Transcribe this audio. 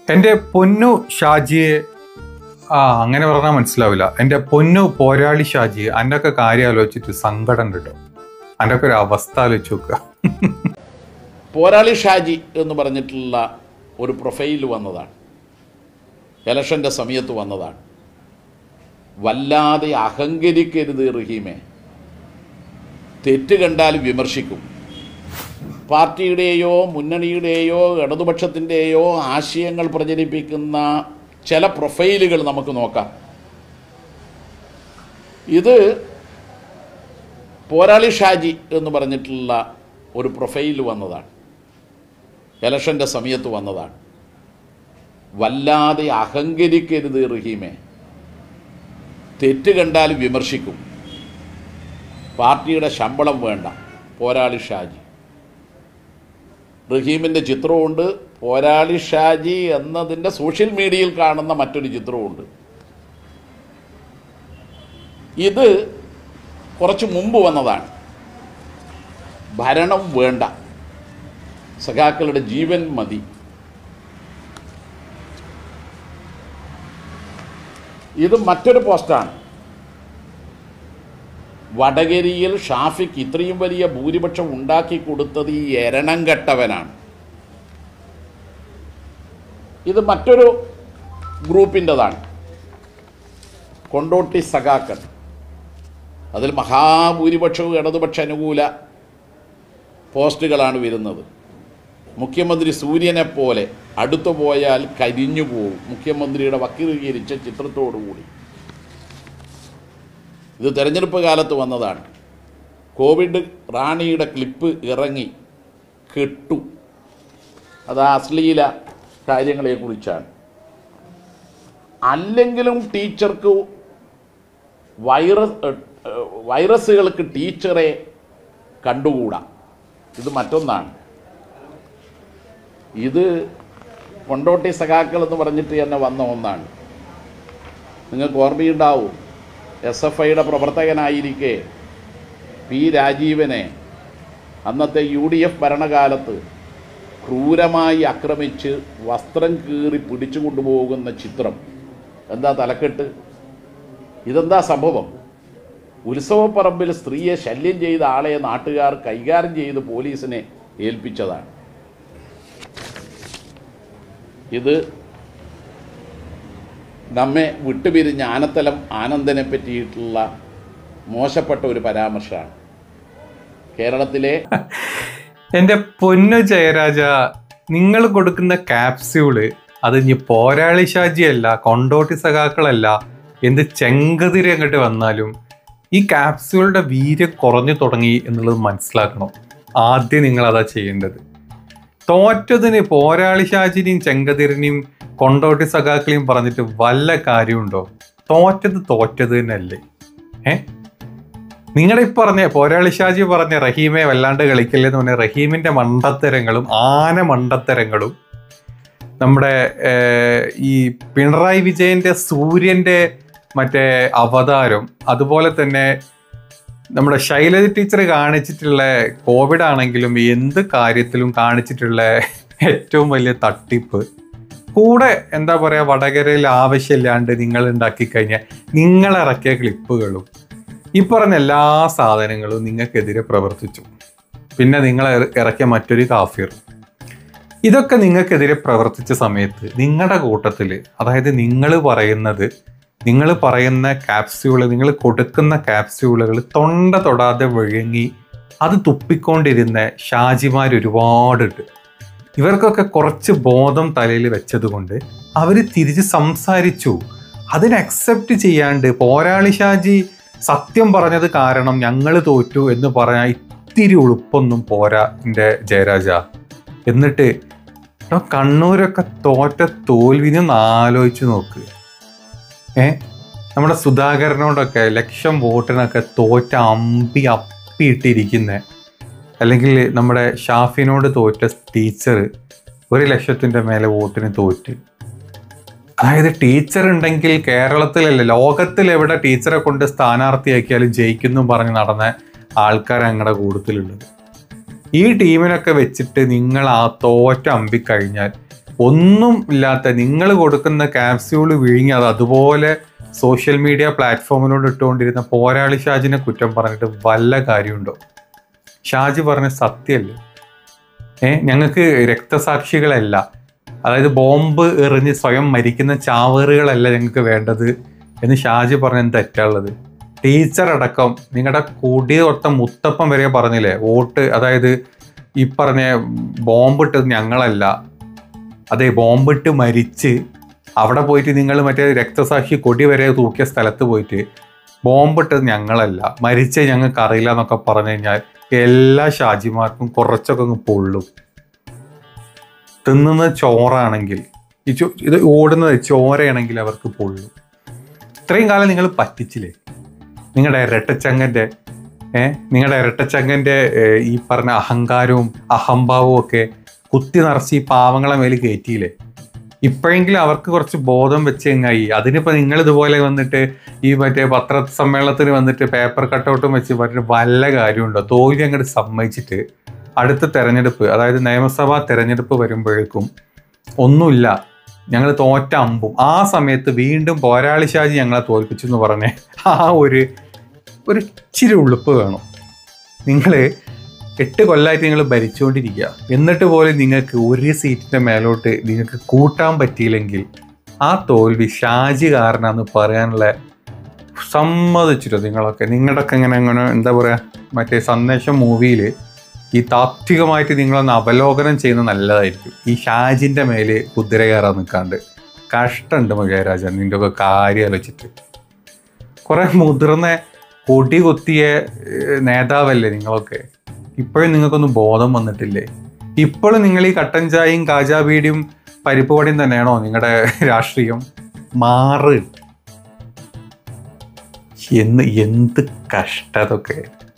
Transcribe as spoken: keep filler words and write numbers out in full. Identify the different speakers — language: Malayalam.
Speaker 1: എൻ്റെ പൊന്നു ഷാജിയെ, ആ അങ്ങനെ പറഞ്ഞാൽ മനസ്സിലാവില്ല. എൻ്റെ പൊന്നു പോരാളി ഷാജിയെ, എൻ്റെ ഒക്കെ കാര്യം ആലോചിച്ചിട്ട് സങ്കടം കിട്ടും. എൻ്റെ ഒക്കെ ഒരു അവസ്ഥ ആലോചിച്ച് നോക്കുക.
Speaker 2: പോരാളി ഷാജി എന്ന് പറഞ്ഞിട്ടുള്ള ഒരു പ്രൊഫൈൽ വന്നതാണ്, ഇലക്ഷൻ്റെ സമയത്ത് വന്നതാണ്. വല്ലാതെ അഹങ്കരിക്കരുത് റഹീമെ, തെറ്റ് കണ്ടാൽ വിമർശിക്കും. പാർട്ടിയുടെയോ മുന്നണിയുടെയോ ഇടതുപക്ഷത്തിൻ്റെയോ ആശയങ്ങൾ പ്രചരിപ്പിക്കുന്ന ചില പ്രൊഫൈലുകൾ നമുക്ക് നോക്കാം. ഇത് പോരാളി ഷാജി എന്ന് പറഞ്ഞിട്ടുള്ള ഒരു പ്രൊഫൈൽ വന്നതാണ്, ഇലക്ഷൻ്റെ സമയത്ത് വന്നതാണ്. വല്ലാതെ അഹങ്കരിക്കരുത് റഹീമെ, തെറ്റ് കണ്ടാൽ വിമർശിക്കും. പാർട്ടിയുടെ ശമ്പളം വേണ്ട. പോരാളി ഷാജി. റഹീമിൻ്റെ ചിത്രമുണ്ട്, പോരാളി ഷാജി എന്നതിൻ്റെ സോഷ്യൽ മീഡിയയിൽ കാണുന്ന മറ്റൊരു ചിത്രമുണ്ട്. ഇത് കുറച്ച് മുമ്പ് വന്നതാണ്. ഭരണം വേണ്ട, സഖാക്കളുടെ ജീവൻ മതി. ഇത് മറ്റൊരു പോസ്റ്റാണ്. വടകരയിൽ ഷാഫിക്ക് ഇത്രയും വലിയ ഭൂരിപക്ഷം ഉണ്ടാക്കി കൊടുത്തത് ഈ എരണം കെട്ടവനാണ്. ഇത് മറ്റൊരു ഗ്രൂപ്പിൻ്റെതാണ്, കൊണ്ടോട്ടി സഖാക്കൾ. അതിൽ മഹാഭൂരിപക്ഷവും ഇടതുപക്ഷ അനുകൂല പോസ്റ്റുകളാണ് വരുന്നത്. മുഖ്യമന്ത്രി സൂര്യനെ പോലെ അടുത്തു പോയാൽ കരിഞ്ഞു പോകും, മുഖ്യമന്ത്രിയുടെ വക്രീകരിച്ച ചിത്രത്തോടുകൂടി. ഇത് തെരഞ്ഞെടുപ്പ് കാലത്ത് വന്നതാണ്. കോവിഡ് റാണിയുടെ ക്ലിപ്പ് ഇറങ്ങി കെട്ടു. അത് അശ്ലീല കാര്യങ്ങളെക്കുറിച്ചാണ്. അല്ലെങ്കിലും ടീച്ചർക്ക് വൈറസ് വൈറസുകൾക്ക് ടീച്ചറെ കണ്ടുകൂടാ. ഇത് മറ്റൊന്നാണ്. ഇത് കൊണ്ടോട്ടി സഖാക്കൾ എന്ന് പറഞ്ഞിട്ട് തന്നെ വന്ന ഒന്നാണ്. നിങ്ങൾക്ക് ഓർമ്മയുണ്ടാവും, എസ് എഫ് ഐയുടെ പ്രവർത്തകനായിരിക്കെ പി രാജീവനെ അന്നത്തെ യു ഡി എഫ് ഭരണകാലത്ത് ക്രൂരമായി ആക്രമിച്ച് വസ്ത്രം കീറി പിടിച്ചു കൊണ്ടുപോകുന്ന ചിത്രം. എന്താ തലക്കെട്ട്? ഇതെന്താ സംഭവം? ഉത്സവപ്പറമ്പിൽ സ്ത്രീയെ ശല്യം ചെയ്ത ആളെ നാട്ടുകാർ കൈകാര്യം ചെയ്ത് പോലീസിനെ ഏൽപ്പിച്ചതാണ്. ഇത് നമ്മെ വിട്ടുപിരിഞ്ഞ ആനത്തലം ആനന്ദനെ പറ്റിയിട്ടുള്ള മോശപ്പെട്ട ഒരു പരാമർശമാണ്. കേരളത്തിലെ
Speaker 1: എൻ്റെ പൊന്നു ജയരാജ, നിങ്ങൾ കൊടുക്കുന്ന ക്യാപ്സ്യൂള് അത് ഇനി പോരാളി ഷാജിയല്ല, കൊണ്ടോട്ടി സഖാക്കളല്ല, എന്ത് ചെങ്കതിരി അങ്ങോട്ട് വന്നാലും ഈ ക്യാപ്സ്യൂളുടെ വീര്യം കുറഞ്ഞു തുടങ്ങി എന്നുള്ളത് മനസ്സിലാക്കണം. ആദ്യം നിങ്ങളതാ ചെയ്യേണ്ടത്. തോറ്റതിന് പോരാളി ഷാജിനെയും ചെങ്കതിരിനെയും കൊണ്ടോട്ടി സഖാക്കളെയും പറഞ്ഞിട്ട് വല്ല കാര്യമുണ്ടോ? തോറ്റത് തോറ്റത് തന്നെയല്ലേ? ഏ നിങ്ങളുടെ ഈ പറഞ്ഞ പോരാളി ഷാജി പറഞ്ഞ റഹീമെ വല്ലാണ്ട് കളിക്കല്ലേ എന്ന് പറഞ്ഞ റഹീമിന്റെ മണ്ടത്തരങ്ങളും ആന മണ്ടത്തരങ്ങളും, നമ്മുടെ ഈ പിണറായി വിജയന്റെ സൂര്യന്റെ മറ്റേ അവതാരം, അതുപോലെ തന്നെ നമ്മുടെ ശൈലജ ടീച്ചർ കാണിച്ചിട്ടുള്ള കോവിഡ് ആണെങ്കിലും എന്ത് കാര്യത്തിലും കാണിച്ചിട്ടുള്ള ഏറ്റവും വലിയ തട്ടിപ്പ്, കൂടെ എന്താ പറയുക വടകരയിൽ ആവശ്യമില്ലാണ്ട് നിങ്ങൾ ഉണ്ടാക്കി കഴിഞ്ഞാൽ നിങ്ങളിറക്കിയ ക്ലിപ്പുകളും ഈ പറഞ്ഞ എല്ലാ സാധനങ്ങളും നിങ്ങൾക്കെതിരെ പ്രവർത്തിച്ചു. പിന്നെ നിങ്ങൾ ഇറക്കിയ മറ്റൊരു കാഫിർ, ഇതൊക്കെ നിങ്ങൾക്കെതിരെ പ്രവർത്തിച്ച സമയത്ത് നിങ്ങളുടെ കൂട്ടത്തിൽ, അതായത് നിങ്ങൾ പറയുന്നത് നിങ്ങൾ പറയുന്ന ക്യാപ്സ്യൂള്, നിങ്ങൾ കൊടുക്കുന്ന ക്യാപ്സ്യൂളുകൾ തൊണ്ട തൊടാതെ വിഴുങ്ങി അത് തുപ്പിക്കൊണ്ടിരുന്ന ഷാജിമാർ ഒരുപാടുണ്ട്. ഇവർക്കൊക്കെ കുറച്ച് ബോധം തലയിൽ വെച്ചതുകൊണ്ട് അവർ തിരിച്ച് സംസാരിച്ചു. അതിനെ അക്സെപ്റ്റ് ചെയ്യാണ്ട് പോരാളി ഷാജി സത്യം പറഞ്ഞത് കാരണം ഞങ്ങൾ തോറ്റു എന്ന് പറഞ്ഞാൽ ഇത്തിരി ഉളുപ്പൊന്നും പോരാ എൻ്റെ ജയരാജ. എന്നിട്ട് കണ്ണൂരൊക്കെ തോറ്റ തോൽവിനൊന്ന് ആലോചിച്ച് നോക്ക്. ഏ നമ്മുടെ സുധാകരനോടൊക്കെ ലക്ഷം വോട്ടിനൊക്കെ തോറ്റ അമ്പി അപ്പിയിട്ടിരിക്കുന്ന, അല്ലെങ്കിൽ നമ്മുടെ ഷാഫിനോട് തോറ്റ ടീച്ചർ ഒരു ലക്ഷത്തിൻ്റെ മേലെ വോട്ടിന് തോറ്റ്. അതായത് ടീച്ചർ ഉണ്ടെങ്കിൽ കേരളത്തിലല്ല ലോകത്തിൽ എവിടെ ടീച്ചറെ കൊണ്ട് സ്ഥാനാർത്ഥിയാക്കിയാലും ജയിക്കുന്നു പറഞ്ഞ് നടന്ന ആൾക്കാർ ഞങ്ങളുടെ കൂട്ടത്തിലുള്ളത്. ഈ ടീമിനൊക്കെ വെച്ചിട്ട് നിങ്ങൾ ആ തോറ്റ അമ്പിക്കഴിഞ്ഞാൽ ഒന്നും ഇല്ലാത്ത നിങ്ങൾ കൊടുക്കുന്ന ക്യാപ്സ്യൂള് വിഴുങ്ങി അത് അതുപോലെ സോഷ്യൽ മീഡിയ പ്ലാറ്റ്ഫോമിലോട് ഇട്ടുകൊണ്ടിരുന്ന പോരാളി ഷാജിനെ കുറ്റം പറഞ്ഞിട്ട് വല്ല കാര്യമുണ്ടോ? ഷാജി പറഞ്ഞ സത്യമല്ലേ? ഏ ഞങ്ങൾക്ക് രക്തസാക്ഷികളല്ല, അതായത് ബോംബ് എറിഞ്ഞ് സ്വയം മരിക്കുന്ന ചാവേറുകളല്ല ഞങ്ങൾക്ക് വേണ്ടത് എന്ന് ഷാജി പറഞ്ഞ തെറ്റുള്ളത്. ടീച്ചർ അടക്കം നിങ്ങളുടെ കൂടി ഒത്ത മുത്തപ്പൻ വരെ പറഞ്ഞില്ലേ വോട്ട്, അതായത് ഈ പറഞ്ഞ ബോംബിട്ടത് ഞങ്ങളല്ല, അതെ ബോംബിട്ട് മരിച്ച് അവിടെ പോയിട്ട് നിങ്ങൾ മറ്റേ രക്തസാക്ഷി കൊടി വരെ തൂക്കിയ സ്ഥലത്ത് പോയിട്ട് ബോംബിട്ടത് ഞങ്ങളല്ല, മരിച്ചേ ഞങ്ങൾക്ക് അറിയില്ല എന്നൊക്കെ പറഞ്ഞു കഴിഞ്ഞാൽ എല്ലാ ഷാജിമാർക്കും കുറച്ചൊക്കെ അങ്ങ് പൊള്ളും. തിന്നുന്നത് ചോറാണെങ്കിൽ, ഈ ചോ ഇത് ഓടുന്നത് ചോരയാണെങ്കിൽ അവർക്ക് പൊള്ളും. ഇത്രയും കാലം നിങ്ങൾ പറ്റിച്ചില്ലേ? നിങ്ങളുടെ ഇരട്ടച്ചങ്ങൻ്റെ ഏഹ് നിങ്ങളുടെ ഇരട്ടച്ചങ്ങൻ്റെ ഈ പറഞ്ഞ അഹങ്കാരവും അഹംഭാവവും ഒക്കെ കുത്തി നിറച്ച് ഈ പാവങ്ങളെ മേൽ കയറ്റിയില്ലേ? ഇപ്പോഴെങ്കിലും അവർക്ക് കുറച്ച് ബോധം വെച്ച് എങ്ങായി. അതിനിപ്പോൾ നിങ്ങൾ ഇതുപോലെ വന്നിട്ട് ഈ മറ്റേ പത്രസമ്മേളനത്തിന് വന്നിട്ട് പേപ്പർ കട്ടൗട്ടും വെച്ച് പറഞ്ഞിട്ട് വല്ല കാര്യമുണ്ടോ? തോൽവി അങ്ങോട്ട് സമ്മതിച്ചിട്ട് അടുത്ത തെരഞ്ഞെടുപ്പ്, അതായത് നിയമസഭാ തെരഞ്ഞെടുപ്പ് വരുമ്പോഴേക്കും ഒന്നുമില്ല, ഞങ്ങൾ തോറ്റ അമ്പും ആ സമയത്ത് വീണ്ടും പോരാളി ഷാജി ഞങ്ങളെ തോൽപ്പിച്ചു എന്ന് പറഞ്ഞേ ആ ഒരു ഒരു ഇച്ചിരി ഉളുപ്പ് വേണം. നിങ്ങൾ എട്ട് കൊല്ലമായിട്ട് നിങ്ങൾ ഭരിച്ചുകൊണ്ടിരിക്കുക, എന്നിട്ട് പോലും നിങ്ങൾക്ക് ഒരു സീറ്റിൻ്റെ മേലോട്ട് നിങ്ങൾക്ക് കൂട്ടാൻ പറ്റിയില്ലെങ്കിൽ ആ തോൽവി ഷാജി കാരനാന്ന് പറയാനുള്ള സമ്മതിച്ചിട്ടോ നിങ്ങളൊക്കെ? നിങ്ങളുടെയൊക്കെ ഇങ്ങനെ ഇങ്ങനെ എന്താ പറയുക, മറ്റേ സന്ദേശം മൂവിയിൽ ഈ താത്വികമായിട്ട് നിങ്ങളൊന്ന് അവലോകനം ചെയ്യുന്നത് നല്ലതായിരിക്കും. ഈ ഷാജിൻ്റെ മേല് കുതിര കയറാൻ നിൽക്കാണ്ട് കഷ്ടമുണ്ട് മകരാജ, നിൻ്റെ ഒക്കെ കാര്യം ആലോചിച്ചിട്ട്. കുറേ മുതിർന്ന കൊടി കുത്തിയ നേതാവല്ലേ നിങ്ങളൊക്കെ? ഇപ്പോഴും നിങ്ങൾക്കൊന്നും ബോധം വന്നിട്ടില്ലേ? ഇപ്പോഴും നിങ്ങൾ ഈ കട്ടൻ ചായയും കാജാ ബീഡിയും പരിപ്പ് വടയും തന്നെയാണോ നിങ്ങളുടെ രാഷ്ട്രീയം? മാറ് എന്ന് എന്ത് കഷ്ടതൊക്കെ.